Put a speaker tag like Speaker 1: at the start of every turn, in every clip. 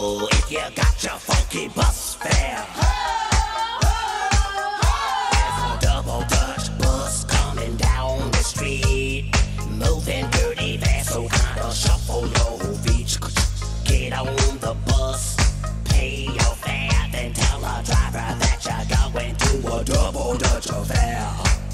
Speaker 1: double if you got your funky bus fare. There's a double Dutch bus coming down the street, moving dirty fast, so kinda shuffle your feet. Get on the bus, pay your fare, then tell the driver that you're going to a double Dutch affair.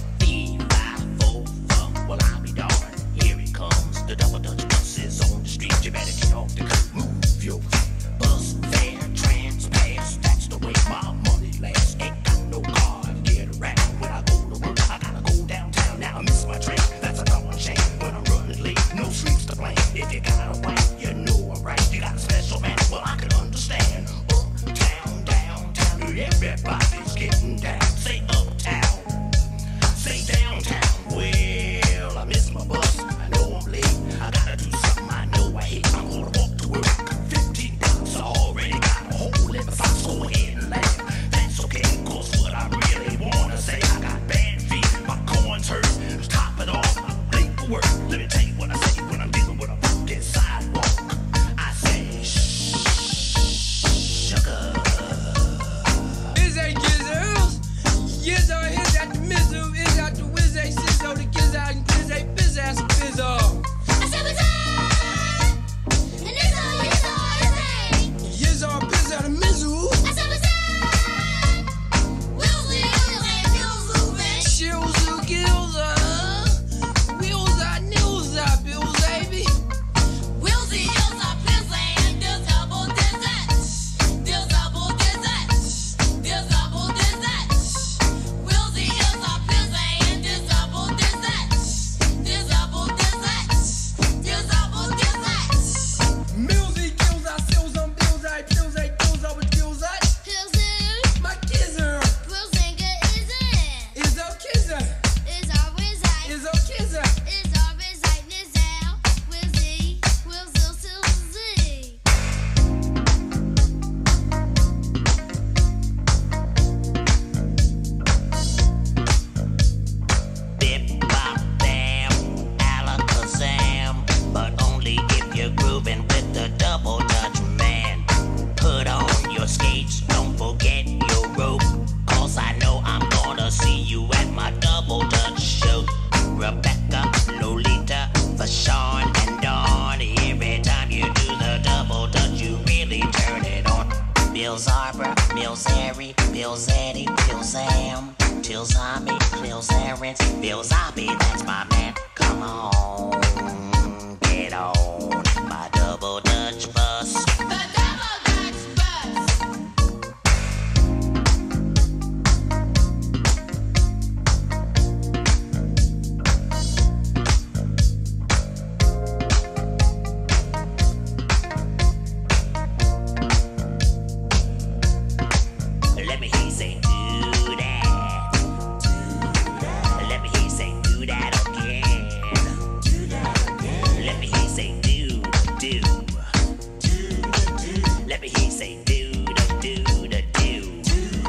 Speaker 1: Well, I'll be darned, here it comes. The double Dutch bus is on the street. You better get off the curb, move your feet. Bus fare, trans-pass, that's the way my money lasts. Ain't got no car to get around. When I go to work, I gotta go downtown. Now I miss my train, that's a darn shame. When I'm running late, no sleeps to blame. If you got a wife, you know I'm right. You got a special man, well, I can understand. Uptown, downtown, everybody's getting down. Say uptown, say downtown. Well, I miss my bus, I know I'm late. I gotta do something I know I hate. I'm gonna walk to work, 15 blocks. I already got a hole in the socks. Go ahead and laugh, that's okay. Cause what I really wanna say, I got bad feet, my corn's hurt. To top it off, I'm late for work. Let me tell you what I say when I'm dealing with a fucking sidewalk. I say, sugar.
Speaker 2: This ain't Gizzles. Gizzo is at the mizzle, is at the whiz, a sizzle, the giz out and giz a biz ass fizzle.
Speaker 3: I said what's up? And this all is
Speaker 2: Gizzo, biz out the mizzle.
Speaker 3: I said what's up? Wilsey,
Speaker 2: Shilza, gilza. Wheelza, nilza, bills, baby.
Speaker 3: Wilsey, Ilza, Pilsey, and this double dessert. This double dessert. This double dessert. Wilsey, Ilza, Pilsey, and this double dessert. This double dessert. This double dessert.
Speaker 2: Milzy, gilza, silza, bilza, pilza, gilza with gilza.
Speaker 3: Pilsey,
Speaker 2: My gizzer
Speaker 3: Wilsinger is it.
Speaker 2: is a kizzer.
Speaker 3: Is always right.
Speaker 2: Is a kizzer.
Speaker 3: Is always right. Nizal, Wilsey, Wilsey, Silsey.
Speaker 1: Bip, bop, bam, alakazam. But only if you're grooving with the double Dutch man. Put on your skates, don't forget your rope. Cause I know I'm gonna see you at my double Dutch show. Rebecca, Lolita, Vashon, and Dawn. Every time you do the double Dutch, you really turn it on. Bill's Arbor, Bill's Harry, Bill's Eddie, Bill's Am, Till's Ami, Bill's Aaron, Bill's Abby, that's my man. Come on, get on my double Dutch bus.
Speaker 3: The double Dutch bus.
Speaker 1: Let me hear you say do that. Let me hear you say do that again. Let me hear you say do. Let me hear you say do. Do the do.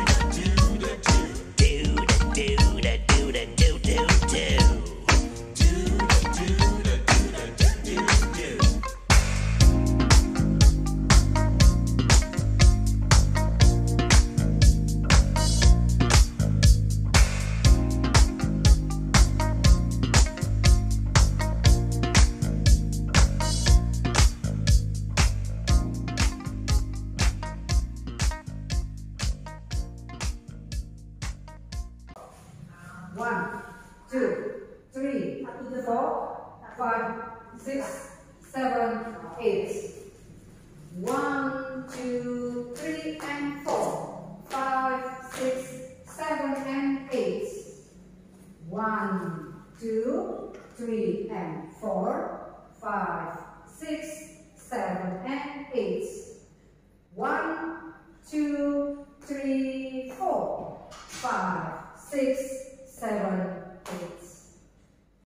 Speaker 4: One, two, three, 4, 5, 6, 7, 8. 1, 2,